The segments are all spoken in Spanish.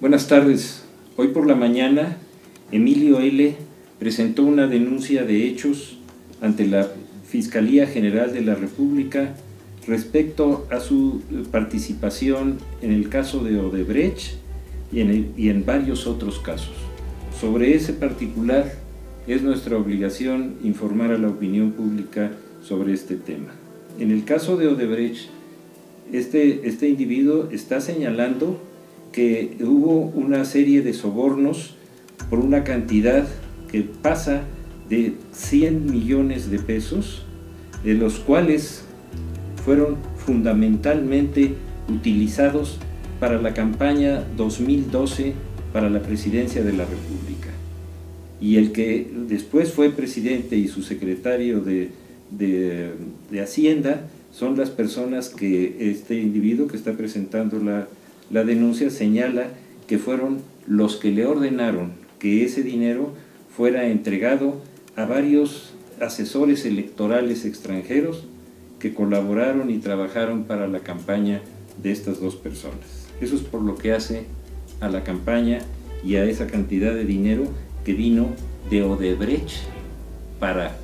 Buenas tardes. Hoy por la mañana, Emilio L. presentó una denuncia de hechos ante la Fiscalía General de la República respecto a su participación en el caso de Odebrecht y en varios otros casos. Sobre ese particular, es nuestra obligación informar a la opinión pública sobre este tema. En el caso de Odebrecht, este individuo está señalando que hubo una serie de sobornos por una cantidad que pasa de 100 millones de pesos, de los cuales fueron fundamentalmente utilizados para la campaña 2012 para la presidencia de la República. Y el que después fue presidente y su secretario de Hacienda son las personas que este individuo que está presentando la denuncia señala que fueron los que le ordenaron que ese dinero fuera entregado a varios asesores electorales extranjeros que colaboraron y trabajaron para la campaña de estas dos personas. Eso es por lo que hace a la campaña y a esa cantidad de dinero que vino de Odebrecht para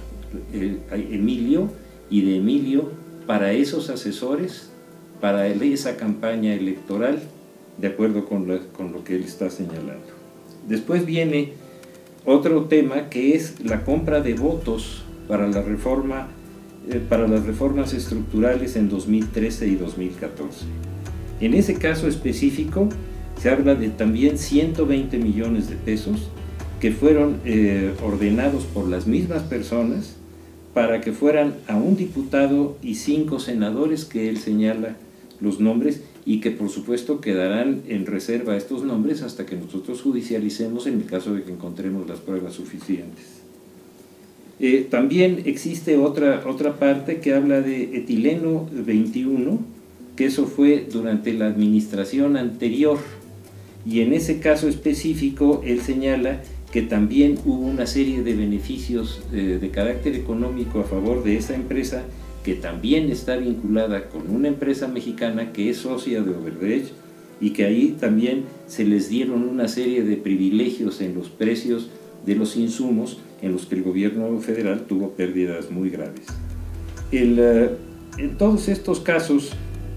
Emilio y de Emilio para esos asesores, para esa campaña electoral, de acuerdo con lo que él está señalando. Después viene otro tema que es la compra de votos para la reforma, para las reformas estructurales en 2013 y 2014. En ese caso específico se habla de también 120 millones de pesos que fueron ordenados por las mismas personas para que fueran a un diputado y 5 senadores que él señala los nombres y que por supuesto quedarán en reserva estos nombres hasta que nosotros judicialicemos en el caso de que encontremos las pruebas suficientes. También existe otra parte que habla de etileno 21, que eso fue durante la administración anterior, y en ese caso específico él señala que también hubo una serie de beneficios de carácter económico a favor de esa empresa que también está vinculada con una empresa mexicana que es socia de Odebrecht y que ahí también se les dieron una serie de privilegios en los precios de los insumos en los que el gobierno federal tuvo pérdidas muy graves. En todos estos casos,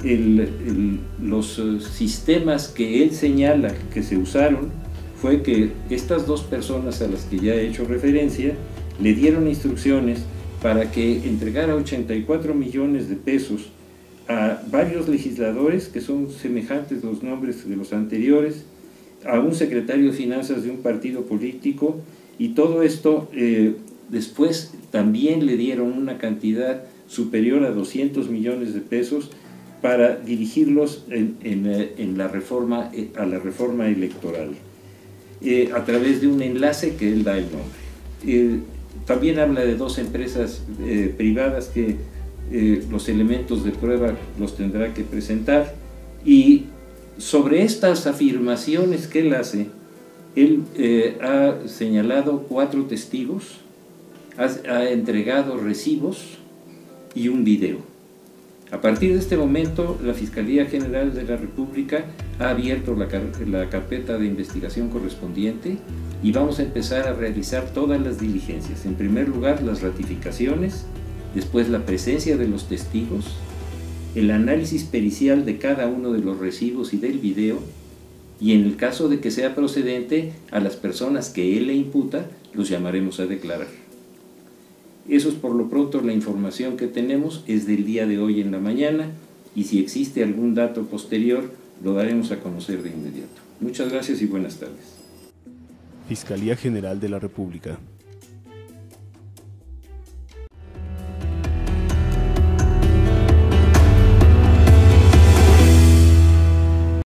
los sistemas que él señala que se usaron fue que estas dos personas a las que ya he hecho referencia le dieron instrucciones para que entregara 84 millones de pesos a varios legisladores que son semejantes los nombres de los anteriores, a un secretario de finanzas de un partido político, y todo esto después también le dieron una cantidad superior a 200 millones de pesos para dirigirlos a la reforma electoral, a través de un enlace que él da el nombre. También habla de 2 empresas privadas que los elementos de prueba los tendrá que presentar, y sobre estas afirmaciones que él hace, él ha señalado 4 testigos, ha entregado recibos y un video. A partir de este momento, la Fiscalía General de la República ha abierto la carpeta de investigación correspondiente y vamos a empezar a realizar todas las diligencias. En primer lugar, las ratificaciones, después la presencia de los testigos, el análisis pericial de cada uno de los recibos y del video, y en el caso de que sea procedente, a las personas que él le imputa, los llamaremos a declarar. Eso es por lo pronto la información que tenemos, es del día de hoy en la mañana, y si existe algún dato posterior, lo daremos a conocer de inmediato. Muchas gracias y buenas tardes. Fiscalía General de la República.